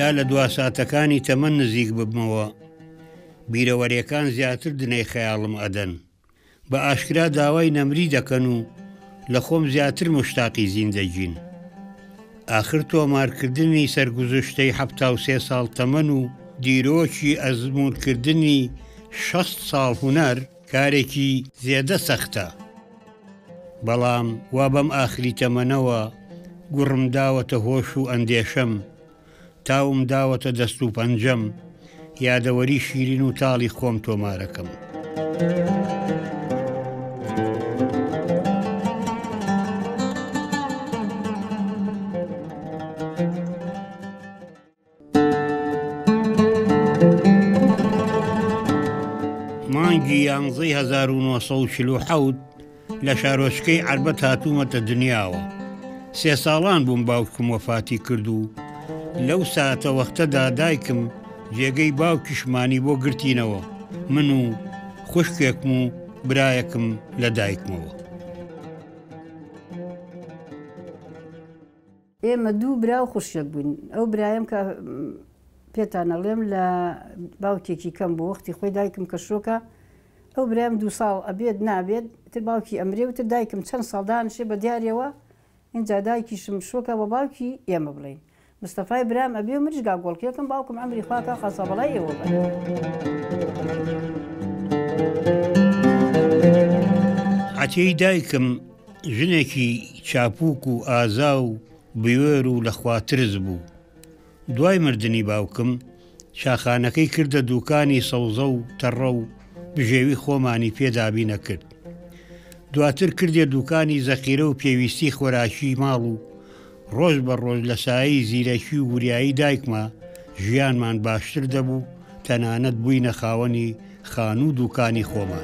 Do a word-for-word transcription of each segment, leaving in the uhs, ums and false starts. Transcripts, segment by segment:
یا لە دواساتەکانی تەمەن نزیک ببمەوە بیرەوەریەکان زیاتر دنەی خەیاڵم ئەدەن بە ئاشکرا داوای نەمری دەکەن و لە خۆم زیاتر مشتاقی زیندەجین. ئاخر تۆمارکردنی سەرگوزشتەی حەفتا و سێ ساڵ تەمەن و دیرۆکی ئەزمونکردنی شەست ساڵ هونەر کارێکی زێدە سەختە. بەڵام وا بەم ئاخری تەمەنەوە گوڕم داوەتە هۆش و ئەندێشەم، تاوم داوەتە دەست و پەنجەم، یادەوەری شیرین و تاڵی خۆم تۆمارەکەم. مانگی یانزەی هەزار و نۆ سەد و چل و حەوت لە شارۆچکەی عەربەت هاتوومەتە دنیاوە. سێ ساڵان بووم باوکم وەفاتی کرد و لەو ساتە وەختەدا دایکم جێگەی باوکیشمانی بۆ گرتینەوە، من و خوشکێکم و برایەکم لە دایکمەوە. ئێمە دوو برا و خوشکێک بووین. ئەو برایم کە پێتانەڵێم لە باوکێکی کەم بۆ وەختی خۆی دایکم کە شۆکە، ئەو برایم دوو ساڵ ئەبێت نابێت تر باوکی ئەمرێ وتر دایکم چەند ساڵ دانیشێ بە دیارەوە، اینجا دایکیشم شۆکە بە باوکی ئێمە بڵێن مستەفای برام ئەبێ و منیش گاگۆڵکێکم باوکم ئەمری خواکە خەسە بەڵای ئێوە بە. عەتیەی دایکم ژنێکی چاپووک و ئازا و بوێر و لە خواترز بوو. دوای مردنی باوکم شاخانەکەی کردە دووکانی سەوزە و تەڕە و بژێوی خۆمانی پێدابی نەکرد. دواتر کردێ دووکانی زەخیرە و پێویستی خۆراکی ماڵ و ڕۆژ بە ڕۆژ لە سایەی زیرەکی و وریایی دایکمە ژیانمان باشتر دەبوو، تەنانەت بووینە خاوەنی خان و دووکانی خۆمان.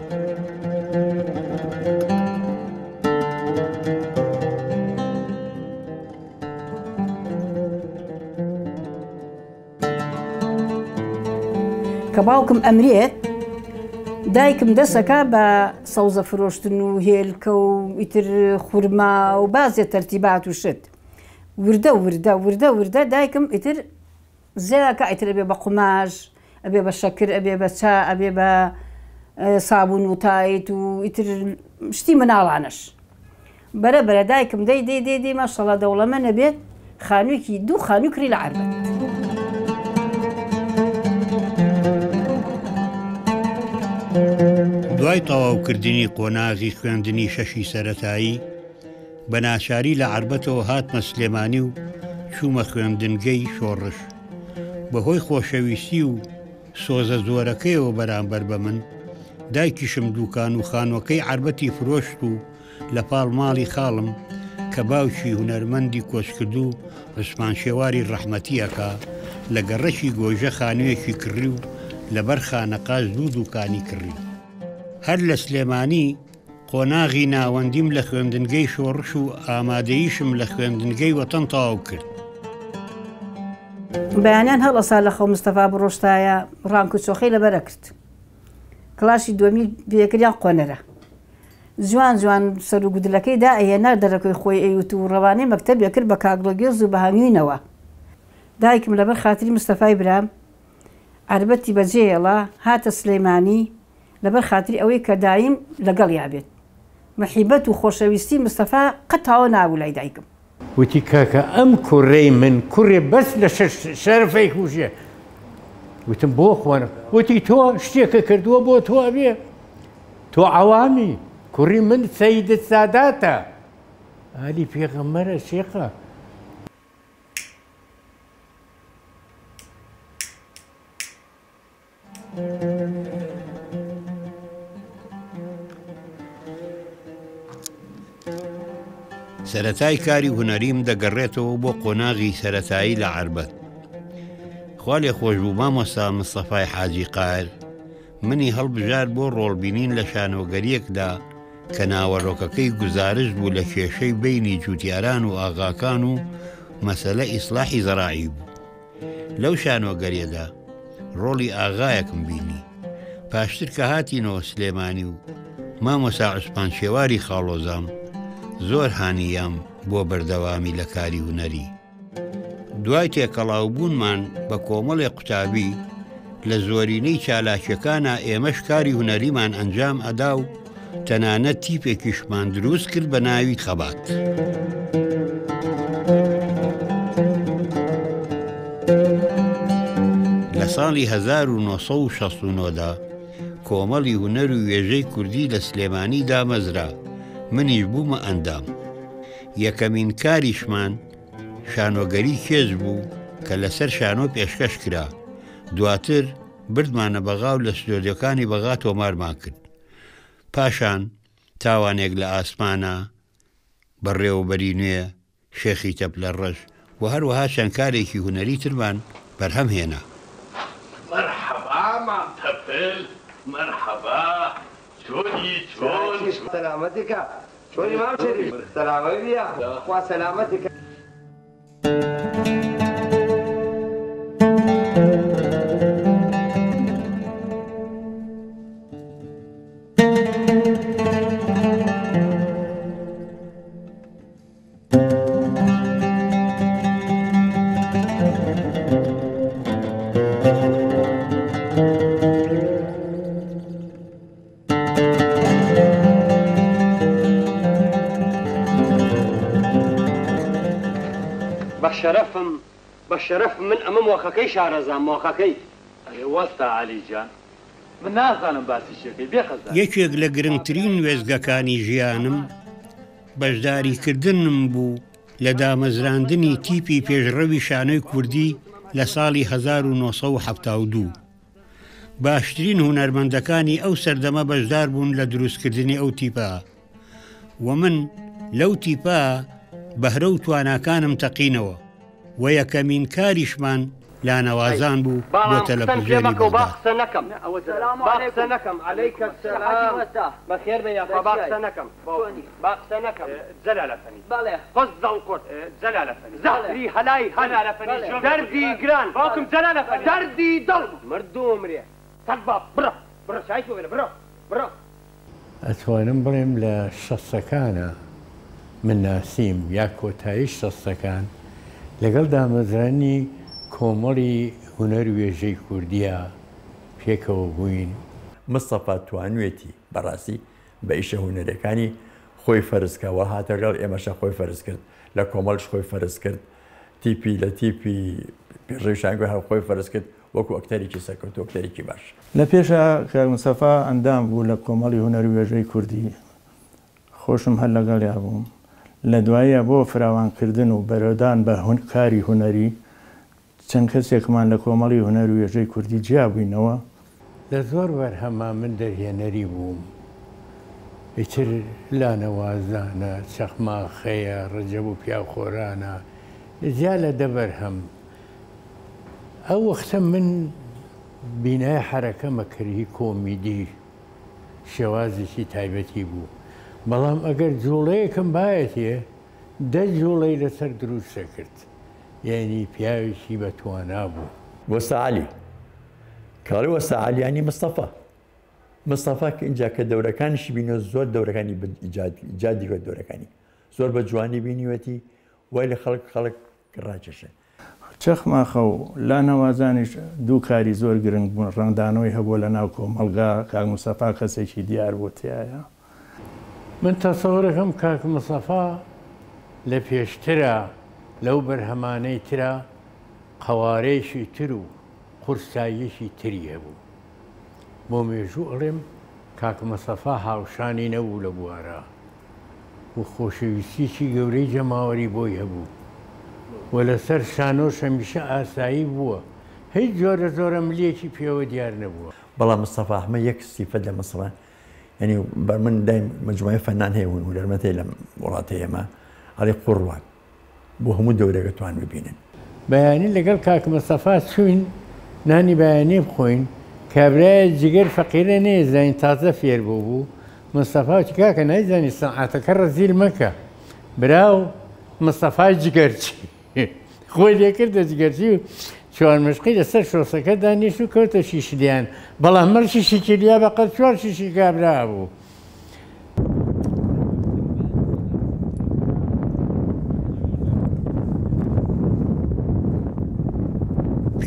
کە باوکم ئەمرێت دایکم دەسەکە بە سەوزە فرۆشتن و هێلکە و ئیتر خورما و بازێ تەرتیبات و شت وردە وردە وردە وردە دایکم ئیتر زێراکە ئیتر ئەبێ بە قوماش، ئەبێ بە شەکر، ئەبێ بە چا، ئەبێ بە سابوون و تایت و ئیتر شتی مناڵانش. بەرە بەرە دایکم دەی دەی دەی دەی ماشەڵڵا دەوڵەمەندە بێت خانوویەکی دوو خانووی کڕی لە عەربەت. دوای تەواوکردنی قۆناغی خوێندنی شەشی سەرەتایی بە ناچاری لە عەربەتەوە هاتمە سلێمانی و چوومە خوێندنگەی شۆڕش. بەهۆی خۆشەویستی و سۆزە زۆرەکەیەوە بەرامبەر بە من دایکیشم دووکان و خانوەکەی عەربەتی فرۆشت و لە پاڵ ماڵی خاڵم کە باوکی هونەرمەندی کۆچکردو عوسمان شێواری ڕەحمەتیەکە لە گەڕەکی گۆژە خانوویەکی کڕی و لەبەر خانەقاش دوو دووکانی کڕی. هەر لە سلێمانی قۆناغی ناوەندیم لە خوێندنگەی شۆڕش و ئامادەییشم لە خوێندنگەی وەتەن تەواو کرد. بەیانیان هەڵەسا لە خەو مستەفا بڕۆشتایە ڕانکوچۆخەی لەبەرە کرد. کڵاشی دووەمی بێکریان قۆنەرە. جوان جوان سەر و گودلەکەی دا ئەهێنا دەرەکەی خۆی ئەیوت و ڕەوانەی مەکتەبێ کرد بە کاگڵۆگێز و بەهانوینەوە. دایکم لەبەر خاتری مستەفای برام عەربەتی بەجێهێڵا هاتە سلێمانی لەبەر خاتری ئەوەی کە دایم لەگەڵ یابێت. مەحیبەت و خۆشەویستی مستەفا قەتاوە نابوو لای دایکم. وتی کاکە ئەم کوڕەی من کوڕێ بەس لە شەرفەی خوشیە. وتم بۆ خوانم. وتی تۆ شتێکە کردووە بۆ تۆ ئەبێ، تۆ عەوامی، کوڕی من سەیدە ساداتە، ئالی پێغەمبەرە شێخە. سەرەتای کاری هونەریم دەگەڕێتەوە بۆ قۆناغی سەرەتایی لە عەربەت. خوا لێ خۆش بوو مامۆستا مستەفای حاجی قایر منی هەڵبژار بۆ ڕۆڵبینین لە شانۆگەریەکدا کە ناوەڕۆکەکەی گزارش بوو لە کێشەی بینی جوتیاران و ئاغاکان و مەسەلە ئیسلاحی زەراعی بوو. لەو شانۆگەریەدا ڕۆڵی ئاغایەکم بینی. پاشتر کە هاتینەوە سلێمانی و مامۆستا عوسمان شێواری خاڵۆزام زۆر هانیام بۆ بەردەوامی لە کاری هونەری. دوای تێکەڵاوبوونمان بە کۆمەڵی قوتابی لە زۆرینەی چالاکیەکانە ئێمەش کاری هونەریمان ئەنجام ئەدا و تەنانەت تیپێکیشمان دروست کرد بە ناوی خەبات. لە ساڵی هەزار و نۆ سەد و شەست و نۆ دا کۆمەڵی هونەر و وێژەی کوردی لە سلێمانی دامەزرا، منیش بوومە ئەندام. یەکەمین کاریشمان شانۆگەری کێز بوو کە لەسەر شانۆ پێشکەش کرا. دواتر بردمانە بەغاو لە ستۆدیۆکانی بەغا تۆمارمان کرد. پاشان تاوانێک لە ئاسمانە، بەڕێوەبەری نوێ، شێخی تەپ لە ڕەش و هەروەها چەند کارێکی هونەری ترمان بەرهەم هێنا. مرحبا معتەپل، مرحبا، چۆنی چۆن؟ سەلامەتێکە، چۆنی مام شەریف؟ سەلامەت بیە، خوا سەلامەتێکە. بەشەرەفم بەشەرەف من ئەمە مۆخەکەی شارەزان مۆخەکەی. وەستا عەلیجان، من نازانم باسی شێکەی بێخەزان. یەکێک لە گرنگترین وێزگەکانی ژیانم بەشداریکردنم بوو لە دامەزراندنی تیپی پێشڕەوی شانۆی کوردی لە ساڵی هەزار و نۆ سەد و حەفتا و دوو. باشترین هونەرمەندەکانی ئەو سەردەمە بەشدار بوون لە دروستکردنی ئەو تیپە و من لەو تیپە بەهرە و تواناکانم تەقینەوە و یەکەمین کاریشمان لانەوازان بوو بۆ تەلەڤیزیۆنی بەغدا. باقسە نەکەم باقسە نەکەم عەلەیکە سەلام بەخێر بێ یاخوا باقسە نەکەم باقسە نەکەم. جەلالەفەنی بەڵێ قەز دڵکۆت جەلالەفەنی زەهری هەلای هەلالەفەنی دەردی گران باوکم جەلالەفەنی دەردی دڵ مردوو مرێ تەک با بڕە بڕە شایت بۆ بڕە بڕە. ئەتوانم بڵێم لە شەستەکانە من ناسیم یا کۆتایی شەستەکان لەگەڵ دامەزرانی کۆمەڵی هونەر وێژەی کوردیە پێکەوە بووین. مستەفا توانوێتی بەڕاستی بە ئیشە هونەرەکانی خۆی فەرزکەوە هاتەگەڵ ئێمەشە خۆی فەرز کرد، لە کۆمەڵش خۆی فەرز کرد، تیپی لە تیپی پێڕێی شانگوی هەر خۆی فەرز کرد وەکو ئەکتەرێکی سەرکەوتو ئەکتەرێکی باش. لە پێشە کە مستەفا ئەندام بوو لە کۆمەڵی هونەر وێژەی کوردی خۆشم هەر لەگەڵیا بووم. لە دواییە بۆ فراوانکردن و بەرەدان بە کاری هونەری چەند کەسێکمان لە کۆمەڵی هونەر و وێژەی کوردی جیا بووینەوە. لە زۆر بەرهەما من دەرهێنەری بووم، ئیتر لانەوازانە، چەخماخەیە، ڕەجەب و پیاخۆرانە، جیا لە دەبەرهەم. ئەو وەختە من بینای حرەکەمە کردی کۆمیدی شێوازێکی تایبەتی بوو. بەڵام ئەگەر جوڵەیەکم باەتێ دە جوڵەی لەسەر دروستە کرد، یعنی پیاوێکی بەتوانا بوو. وەستا عەلی کاڵی وەستا عەلیانی مستەفا مستەفا کە اینجا کە دەورەکانیشی بینۆ زۆر دەورەکانی ئیجادی وە دەورەکانی زۆر بە جوانی بینیوەتی وای لە خەڵک خەڵک ڕاکێشە. چەخماخە و لانەوازانیش دوو کاری زۆر گرنگ بوون. ڕەنگدانەوەی هەبوو لە ناو کۆمەڵگا کاک مستەفا کەسێکی دیار بۆ تایە. من تەسەوڕەکەم کاک مستەفا لە پێشترە لەو بەرهەمانەی ترە قەوارەیەکی تر و قورساییەکی تری هەبوو. بۆ مێژوو ئەڵێم کاک مستەفا هاوشانی نەبوو لە بوارە و خۆشەویستیی گەورەی جەماوەری بۆی هەبوو و لەسەر شانۆش هەمیشە ئاسایی بووە، هیچ جۆرە زۆرە ملیەکی پێوە دیار نەبووە. بەڵام مستەفا ئەحمەد یەک سیفەت لە مەسڵە، یعنی بەر من دایم مجموعەی فەنان هەیە و هونەرمەندی لە وڵاتی ئێمە ئەڵێ قوڕوان بۆ هەموو دەورێکە توان ببینن. بەیانی لەگەڵ کاک مستەفا چوین نانی بەیانی بخۆین، کابرایە جگەر فەقیرە نێزانین تازە فێر بوو بوو. مستەفاوتی کاکە نایزانی سەنعاتەکە ڕەزیل مەکە، براو مستەفای جگەرچی خۆی لێکردە جگەرچی و چوار مشقی لەسەر شۆسەکە دانیشت و کەوتە شیشلیان، بەڵام مەر شیشی کلیا بەقەت چوار شیشی کابرا بوو.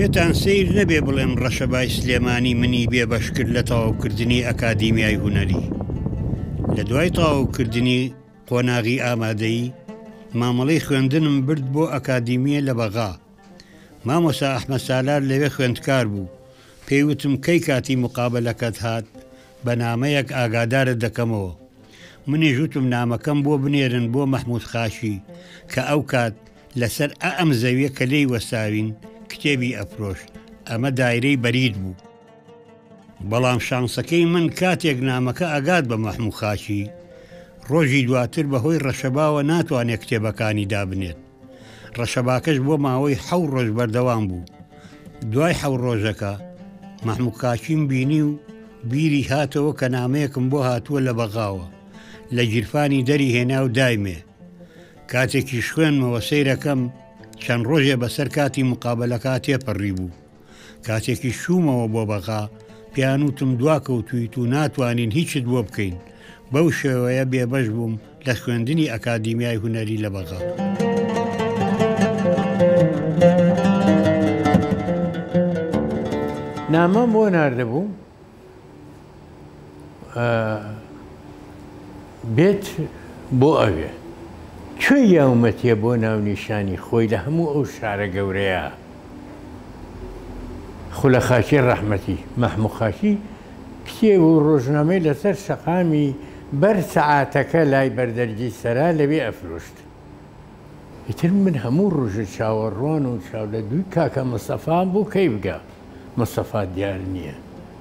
پێتان سیر نەبێ بڵێم ڕەشەبای سلێمانی منی بێ بەشکرد لە تەواوکردنی ئەکادیمیای هونەری. لە دوای تەواوکردنی قۆناغی ئامادەیی مامەڵەی خوێندنم برد بۆ ئەکادیمیە لە بەغا. مامۆستا ئەحمەد سالار لەوێ خوێندکار بوو. پێیوتم کەی کاتی مقابلەکەت هات بە نامەیەک ئاگادارت دەکەمەوە. منی ژوتم نامەکەم بۆ بنێرن بۆ مەحموود خاشی کە ئەو کات لەسەر ئە ئەم زەویە کە لێی وەستاوین کتێبی ئەفرۆشت. ئەمە دایرەی بەرید بوو. بەڵام شانسەکەی من کاتێک نامەکە ئەگات بە مەحموود خاشی ڕۆژی دواتر بەهۆی ڕەشەباوە ناتوانێت کتێبەکانی دابنێت. ڕەشەباکەش بۆ ماوەی حەو ڕۆژ بەردەوام بوو. دوای حەو ڕۆژەکە مەحموود خاشیم بینی و بیری هاتەوە کە نامەیەکم بۆ هاتووە لە بەغاوە لە گیرفانی دەری هێنا و دایمێ. کاتێکی خوێنمەوە سەیرەکەم چەند ڕۆژێ بەسەر کاتی مقابلەکە تێپەڕی بوو. کاتێکی شوومەوە بۆ بەغا پیانوتم دواکەوتویت و ناتوانین هیچت بۆ بکەین. بەو شێوەیە بێبەش بووم لە خوێندنی ئەکادیمیای هونەری لە بەغا. نامەم بۆ ناردەبوو بێت بۆ ئەوێ کوێ یاومەتیە بۆ ناونیشانی خۆی لە هەموو ئەو شارە گەورەیە. خولە خاشی ڕەحمەتی مەحموود خاشی کتێب و ڕۆژنامەی لەسەر شەقامی بەر سەعاتەکە لای بەردەرجی سەرا لەوێ ئەفرۆشت. ئیتر من هەموو ڕۆژە چاوەڕوان و چاو لە دووی کاکە مستەفا بۆ کەی بگە مستەفا دیار نییە.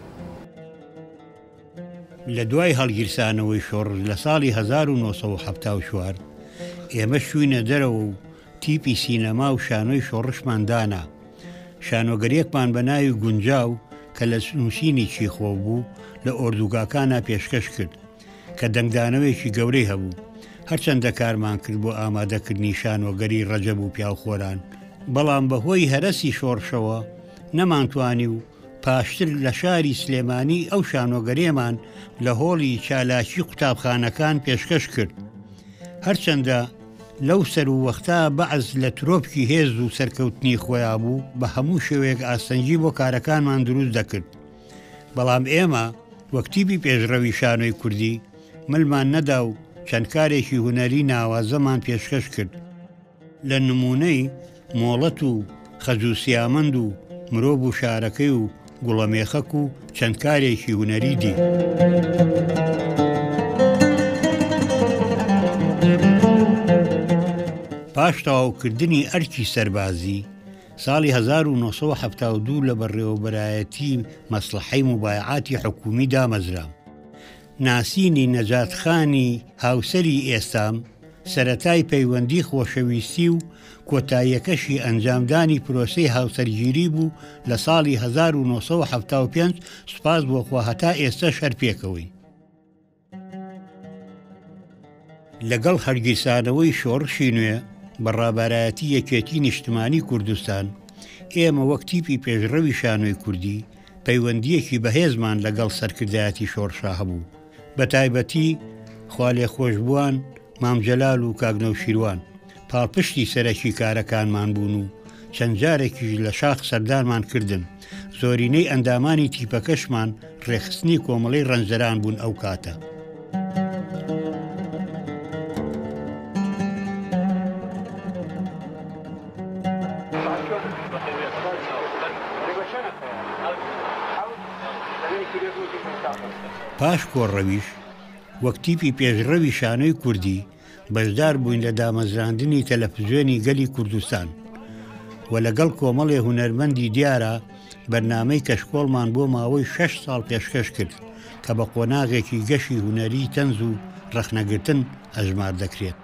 لە دوای هەڵگیرسانەوەی شۆڕژ لە ساڵی هەزار و نۆسەد و هەفتاد و چوار ئێمە شووینە دەرەوە و تیپی سینەما و شانۆی شۆڕشماندانا. شانۆگەریەکمان بە ناوی گونجاو کە لە نووسینی چیخۆ بوو لە ئۆردوگاکانە پێشکەش کرد کە دەنگدانەوەیەکی گەورەی هەبوو. هەرچەندە کارمان کرد بۆ ئامادەکردنی شانۆگەری ڕەجەب و پیاوخۆران، بەڵام بەهۆی هەرەسی شۆڕشەوە نەمانتوانی و پاشتر لە شاری سلێمانی ئەو شانۆگەرێمان لە هۆڵی چالاکی قوتابخانەکان پێشکەش کرد. هەرچەندە لەو سەر و وەختا بەعز لە ترۆپکی هێز و سەرکەوتنی خۆیان بوو بە هەموو شێوەیەک ئاسەنجی بۆ کارەکانمان دروست دەکرد. بەڵام ئێمە وەکتیبی پێشڕەوی شانۆی کوردی ملمان نەدا و چەند کارێکی هونەری ناوازەمان پێشکەش کرد. لە نمونەی مۆڵەت و خەجووسیامەند و مرۆڤ و شارەکەی و گوڵەمێخەک و چەند کارێکی هونەری دی. پاش تەواوکردنی ئەرکی سەربازی ساڵی هەزار و نۆسەد و هەفتاد و دوو لە بەڕێوەبەرایەتی مەسلحەی موبایعاتی حکومی دامەزرام. ناسینی نەجاتخانی هاوسەری ئێستام سەرەتای پەیوەندی خۆشەویستی و کۆتاییەکەشی ئەنجامدانی پرۆسەی هاوسەرگیری بوو لە ساڵی هەزار و نۆسەد و هەفتاد و پێنج سوپاس بۆخوا هەتا ئێستا شەرپێکەوەی. لەگەڵ هەرگیرسانەوەی شۆڕشی نوێ بەڕابەرایەتی یەکێتی نیشتمانی کوردستان ئێمە وەک تیپی پێشڕەوی شانۆی کوردی پەیوەندیەکی بەهێزمان لەگەڵ سەرکردایەتی شۆڕشا هەبوو. بە تایبەتی خوالێ خۆشبووان مامجەلال و کاگنەوشیروان پاڵپشتی سەرەکی کارەکانمان بوون و چەند جارێکیش لە شاخ سەردانمان کردن. زۆرینەی ئەندامانی تیپەکەشمان ڕێخستنی کۆمەڵەی ڕەنجەران بوون ئەو کاتە. پاش کۆڕەویش وەک تیپی پێشڕەوی شانۆی کوردی بەشدار بووین لە دامەزراندنی تەلەڤیزیۆنی گەلی کوردستان و لەگەڵ کۆمەڵێ هونەرمەندی دیارە بەرنامەی کەشکۆڵمان بۆ ماوەی شەش ساڵ پێشکەش کرد کە بە قۆناغێکی گەشی هونەری تەنز و ڕەخنەگرتن ئەژمار دەکرێت.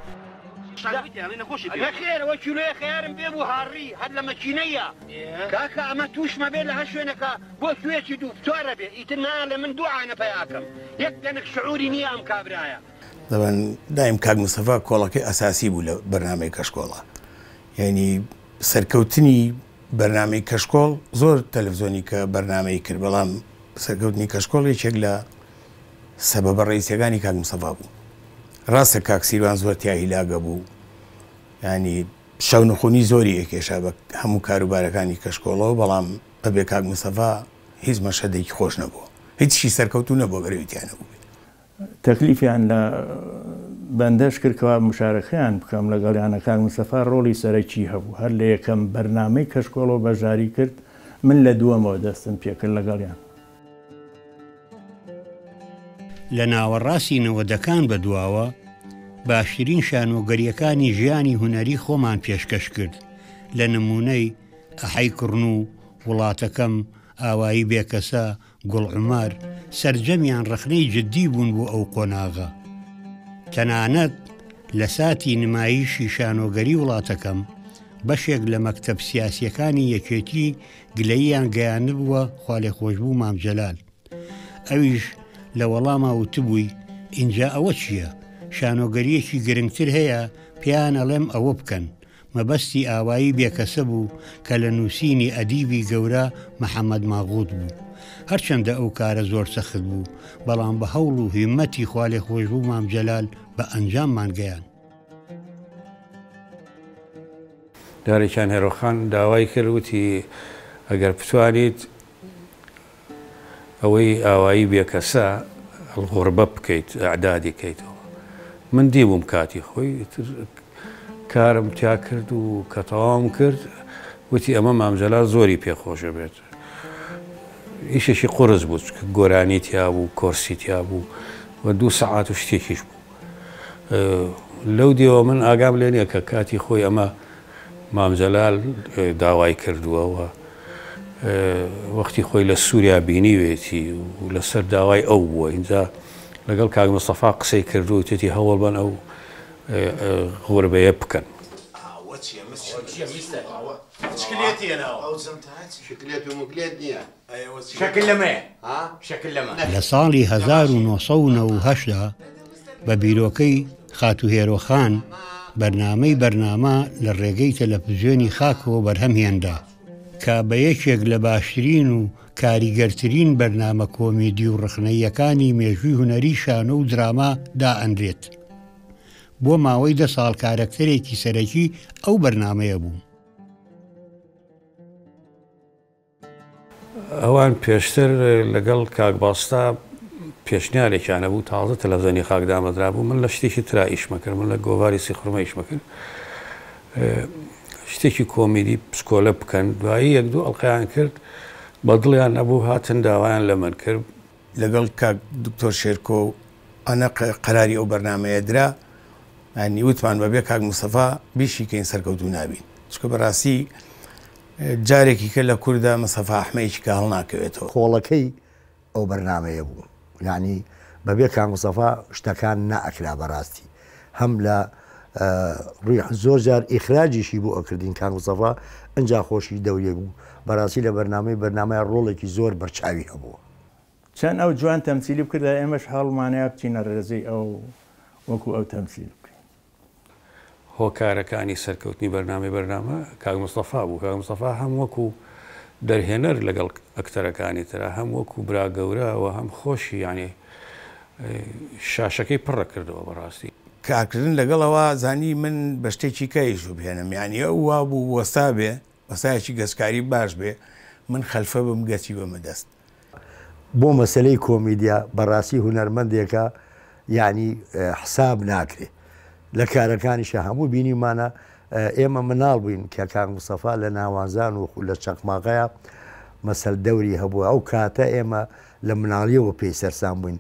خێرەوە کیلۆیە خەیارم پێ بوو هاڕی هەر لە مەکینەیە کاکە ئەمە تووشمە بێت لە هەر شوێنەکە بۆ کوێکی دوو فتوارە بێ ئیتر نا لە من دوعانە پەیاکەم یەک دەنک شعوری نییە ئەم کابرایە. دەبەن دایم کاک مستەفا کۆڵەکەی ئەساسی بوو لە بەرنامەی کەشکۆڵە، یعنی سەرکەوتنی بەرنامەی کەشکۆڵ زۆر تەلەڤیزۆنی کە بەرنامەی کرد، بەڵام سەرکەوتنی کەشکۆڵ یەکێک لە سەبەبە ڕئیسیەکانی کاک مستەفا بوو. ڕاستە کاک سیروان زۆر تیاهیلاگە بوو، ینی شەونەخۆنی زۆری ئەکێشا بە هەموو کاروبارەکانی کەشکۆڵەوە بەڵام بەبێ کاک مستەفا هیچ مەشهەدێکی خۆش نەبووە هیچی سەرکەوتو نەبووە گەرەویتیان نەبوو تەکلیفیان لە بەندەش کردکەوە مشارەکەیان بکەم لەگەڵیانە کاک مستەفا ڕۆڵی سەرەکی هەبوو هەر لە یەکەم بەرنامەی کەشکۆڵەوە بەژاری کرد من لە دووەمەوە دەستم پێکرد لەگەڵیان لە ناوەڕاستی نەوەدەکان بەدواوە باشترین شانۆگەریەکانی ژیانی هونەری خۆمان پێشکەش کرد لە نمونەی ئەحەی کڕن و وڵاتەکەم ئاوایی بێکەسە گوڵعمار سەرجەمیان ڕخنەی جددی بوون بۆ ئەو قۆناغە تەنانەت لە ساتی نمایشی شانۆگەری وڵاتەکەم بەشێک لە مەکتەب سیاسیەکانی یەکێتی گلەییان گەیانبووە خوا لێخۆشبوو مام جەلال ئەویش لە وەڵاما وتبووی ئینجا ئەوە چییە؟ شانۆگەریەکی گرنگتر هەیە پێیان ئەڵێم ئەوە بکەن مەبەستی ئاوایی بێکەسە بوو کە لە نووسینی ئەدیبی گەورە محەممەد ماغوت بوو هەرچەندە ئەو کارە زۆر سەخت بوو بەڵام بە هەوڵ و هیمەتی خوا لێخۆشبوو مام جەلال بە ئەنجاممان گەیان دارێکیان هێرۆخان داوای کرد وتی ئەگەر بتوانیت ئەوەی ئاوایی بێکەسە هەڵغۆڕبە بکەیت ئەعدادی کەیتەوە من دیبووم کاتی خۆی کارم تیا کرد و کە تەواوم کرد وتی ئەمە مام جەلال زۆری پێخۆشە بێت ئیشێکی قورس بوو گۆرانی تیا بوو کۆرسی تیا بوو و دوو سەعات و شتێکیش بوو لەو دیەوە من ئاگام لێ نییە کە کاتی خۆی ئەمە مام جەلال داوای کردووەوە وەختی خۆی لە سووریا بینیوێتی و لەسەر داوای ئەو بووە اینجا لەگەڵ کاک مستەفا قسەی کردو و تێتی هەوڵ بن ئەو غۆربەیە بکەن لە ساڵی هەزار و نۆسەد و نەوە و هەشتدا بە بیرۆکەی خاتوهێرۆخان بەرنامەی بەرنامە لە ڕێگەی تەلەڤیزیۆنی خاکەوە بەرهەمهێندا کە بە یەکێک لە باشترین و کاریگەرترین بەرنامە کۆمیدی و ڕخنەیەکانی مێژووی هونەری شانە و دراما دائەنرێت بۆ ماوەی دە ساڵ کارەکتەرێکی سەرەکی ئەو بەرنامەیە بوو ئەوان پێشتر لەگەڵ کاک باستا پێشنیارێکیانە بوو تازە تەلەڤیزیۆنی خاک دامەدرا بوو من لە شتێکی ترا ئیشمەکرد من لە گۆڤاری سیخڕمە ئیشمەکرد شتێکی کۆمیدی پسکۆلە بکەن دوایی یەک دوو ئەڵقەیان کرد بە دڵیان نەبوو هاتن داوایان لە من کرد لەگەڵ کاک دکتۆر شێرکۆ ئەنە قەراری ئەو بەرنامەیە درا ینی وتمان بەبێ کاک مستەفا بیشی کەین سەرکەوتوو نابین چکە بەڕاستی جارێکی کە لە کووردا مستەفا ئەحمەدیی کە هەڵ ناکەوێتەوە کۆڵەکەی ئەو بەرنامەیە بوو یعنی بەبێ کاک مستەفا شتەکان نائەکرا بەڕاستی هەم لە ڕووی زۆر جار ئیخراجیشی بوو ئەکردین کاک مستەفا ئەنجا خۆشی دەوریە بوو بەڕاستی لە بەرنامەی بەرنامەیە ڕۆڵێکی زۆر بەرچاوی هەبووە چەند ئەو جوان تەمسیلی بکردا ئێمەش هەڵمانەیە بچینە ڕێزەی ئەو وەکو ئەو تەمسیل بکەین هۆکارەکانی سەرکەوتنی بەرنامەی بەرنامە کاک مستەفا بوو کاک مستەفا هەم وەکو دەرهێنەر لەگەڵ ئەکتەرەکانی ترە هەم وەکو برا گەورەوە هەم خۆشی یعنی شاشەکەی پڕە کردەوە بەڕاستی کارکردن لەگەڵەوە زانی من بە شتێکی کەیش بهێنم یعنی ئەو وا بوو وەستا بێ وەسایەکی گەسکاری باش بێ من خەلفە بم گەچی بەمە دەست بۆ مەسلەی کۆمیدیا بەڕاستی هونەرمەندێکە یعنی حساب ناکرێ لە کارەکانیشە هەموو بینیمانە ئێمە مناڵ بووین کە کاک مستەفا لە ناوازان و لە چەقماقەیە مەسەل دەوری هەبووە ئەو کاتە ئێمە لە مناڵیەوە پێی سەرسان بووین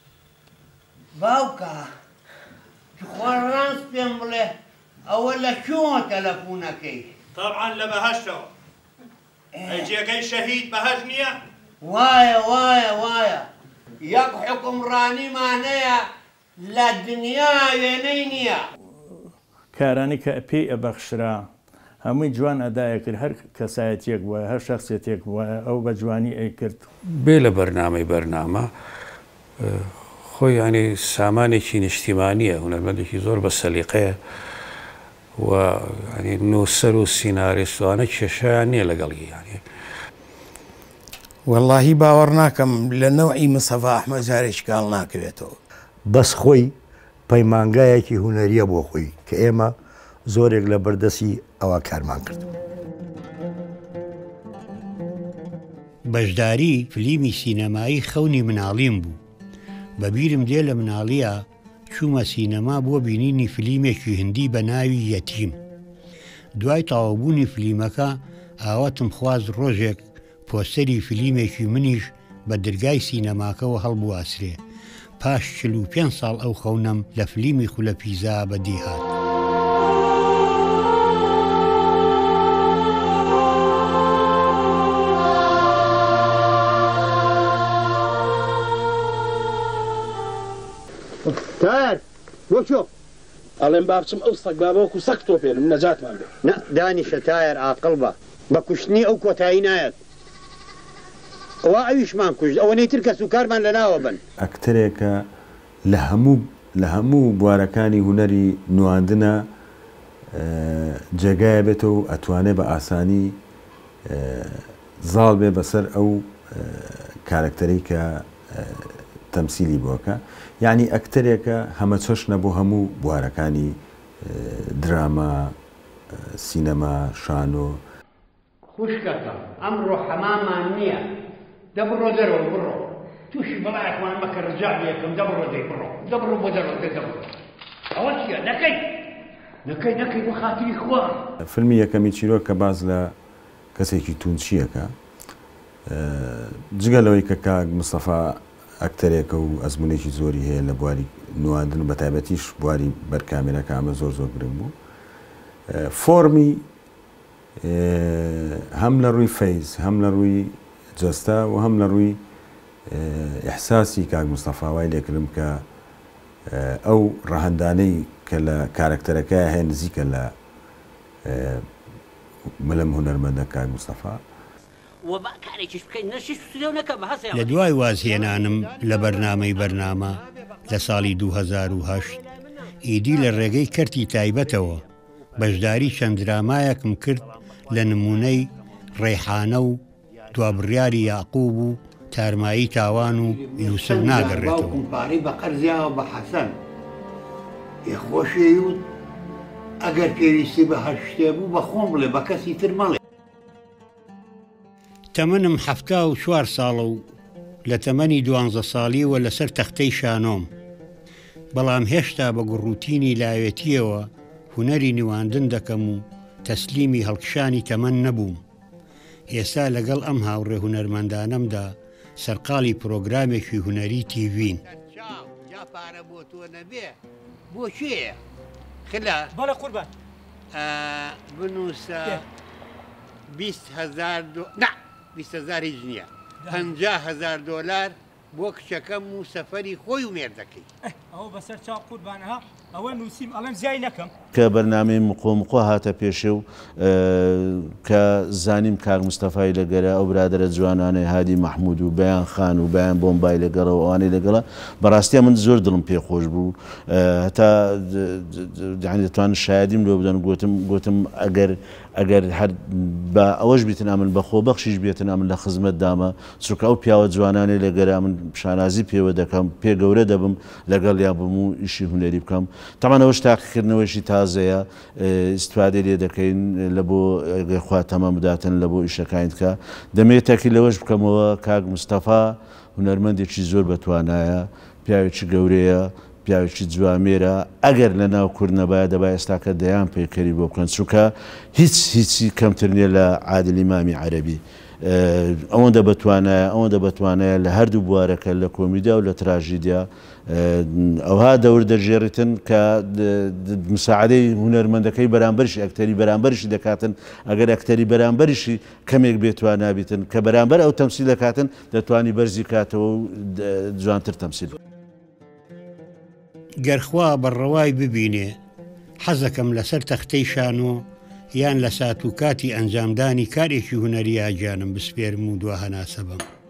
باوکە خۆڕانس پێم بڵێ ئەوە لە کوێوە تەلەفۆنەکەی طبعاً لە بەهەشتەوە ئەجێگەی شەهید بەهەش نییە وایە وایە وایە یەک حکومڕانیمانەیە لە دنیا وێنەی نییە کارانی کە پێی ئەبەخشرا هەمووی جوان ئەدایە کرد هەر کەسایەتێک وایە هەر شخصێتێک وایە ئەو بە جوانی ئەی کرد بێ لە بەرنامەی بەرنامە خۆی ینی سامانێکی نیشتیمانیە هونەرمەندێکی زۆر بە سەلیقەیە و ینی نووسەر و سیناریستوانە کێشەیان نییە لەگەڵی ینی واللهی باوەڕ ناکەم لە نەوعی مستەفا ئەحمەد جارێکی کاڵ ناکەوێتەوە بەس خۆی پەیمانگایەکی هونەریە بۆ خۆی کە ئێمە زۆرێک لە بەردەسی ئەوە کارمان کرد. بەشداری فلیمی سینەمایی خەونی مناڵیم بوو. بەبیرم دێ لە مناڵیە چوومە سینەما بۆ بینینی فلیمێکی هندی بە ناوی یەتیم. دوای تەواوبوونی فلیمەکە ئاوەتم خواست ڕۆژێک پۆستەری فلیمێکی منیش بە دەرگای سینەماکەەوە هەڵبواسرێ. پاش چل و پێنج ساڵ ئەو خەونم لە فلیمی خولە پیزا بەدی هات. تار وەکو ئەڵێم با بچم ئەو سەگ بابەوەکو سەگ تۆ پێنم نەجاتمان بێ نە دانیشە تایر عاقڵ بە بە کوشتنی ئەو کۆتایی نایەت ئەوە ئەویشمان کوشت ئەوە نەیتر کە سوکارمان لە ناوە بن. ئەکتەرێکە لە هەموو لە هەموو بوارەکانی هوەری نواندنە جێگایە بێتەوە و ئەتوانێت بە ئاسانی زاڵ بێ بەسەر ئەو کارکتەرەی کە تەمسیلی بووەکە. یعنی ئەکتەرێکە هەمە چۆشنە بۆ هەموو بوارەکانی دراما، سینەما، شانۆ. خوشکەکە ئەمڕۆ حەمامان نییە، دەبڕۆ دەرەوە بڕۆ تووشی بەڵایەکمان مەکە ڕجاع یەکەم دەبڕۆ دەی بڕۆ دەبڕۆ بۆ دەرەوە دەبڕۆ. ئەوە چییە نەکەی نەکەی نەکەی بۆ خاتری خوا. فیلمی یەکەمی چیرۆک کە باز لە کەسێکی تونچیەکە جگەلەوەی کە کاک مستەفا ئەکتەرێکە و ئەزمونێکی زۆری هەیە لە بواری نواندن بە تایبەتیش بواری بەرکامێنەکە ئەمە زۆر زۆر گرنگ بوو. فۆرمی هەم لە ڕووی فەیز هەم لە ڕووی جەستا و هەم لە ڕووی ئیحساسی کاک مستەفا وای لێکردم کە ئەو ڕەهەندانەی کە لە کارکتەرەکە هەیە نزیکە لە مەلەم هونەرمەندە کاک مستەفا. لە دوای وازهێنانم لە بەرنامەی بەرنامە لە ساڵی دوو هەزار و هەشت ئیدی لە ڕێگەی کەرتی تایبەتەوە بەشداری چەند درامایەکم کرد لە نمونەی ڕێحانە و دوابڕیاری یاقوب و تارمایی تاوان و یوسف ناگەڕێتەوە. پارەی بە قەرزیاوە بە حەسەن یخۆشێوت ئەگەر پێویستی بە هەر شتێ بوو بە خۆم بڵێ بە کەسی تر مەڵێ. تەمەنم هەفتا و چوار ساڵە و لە تەمەنی دوانزە ساڵیەوە لەسەر تەختەی شانۆم. بەڵام هێشتا بە گوڕوتینی لاوێتیەوە هونەری نواندن دەکەم و تەسلیمی هەڵکشانی تەمەن نەبووم. ئێستا لەگەڵ ئەم هاوڕێ هونەرمەندانەمدا سەرقاڵی پرۆگرامێکی هونەری تیڤین. پارە بۆ تۆ نەبێ بۆ کێیە؟ خلا بەڵێ قوربان بنووسە بیست هەزار نا بیست هەزار هیچ نییە پەنجا هەزار دۆلار بۆ کچەکەم و سەفەری خۆی و مێردەکەی. ئەوە بەسەر چاو قوربانەها ئەوە نووسیم ئەڵێم زیای نەکەم کە بەرنامەی مقۆمقۆ هاتە پێشێ و کە زانیم کاک مستەفای لەگەرە ئەو برادرە جوانانەی هادی مەحموود و بەیان خان و بەیان بۆمبای لەگەڵەوە ئەوانەی لەگەڵە بەڕاستیە من زۆر دڵم پێخۆش بوو. هەتا دەتوانن شایدیم لۆ بدەن گوتم گوتم ئەگەر ئەگەر هەر بە ئەوەش بیتن ئەمن بە خۆبەخشیش بێتن ئەمن لە خزمەت دامە چونکە ئەو پیاوە جوانانەی لەگەرە من شانازی پێوە دەکەم پێ گەورە دەبم لەگەڵ یا بم و ئیشی هونەری بکەم. تەمان ئەوەش تاقیکردنەوەیشی تازەیە ئیسفادەی لێ دەکەین لە بۆ خوا تەمام بداتن لە بۆ ئیشەکانت کە دەمێت تاکی لەوەش بکەمەوە کاک مستەفا هونەرمەندێکی زۆر بەتوانایە پیاوێکی گەورەیە پیاوێکی جوامێرە ئەگەر لە ناو کورد نەبایە دەبای ئێستاکە دەیان پێکەری بۆ بکەن چونکە هیچ هیچی کەمتر نییە لە عادل ئیمامی عەرەبی. ئەوەندە بەتوانایە ئەوەندە بەتوانایە لە هەردوو بوارەکە لە کۆمیدیا و لە تراژیدیا ئەوها دەور دەژێڕیتن کە مساعدەی هونەرمەندەکەی بەرامبەرشی ئەکتەری بەرامبەرشی دەکاتن ئەگەر ئەکتەری بەرامبەرشی کەمێک بێتوان نابیتن کە بەرامبەر ئەو تەمسیل دەکاتن دەتوانی بەرزی کاتەوە و جوانتر تەمسیل. گەرخوا بەڕەوای ببینێ حەزەکەم لەسەر تەختەی شانۆ یان لە سات و کاتی ئەنجامدانی کارێکی هونەری ئاجانم بسپێرم و دوا هەناسە بم.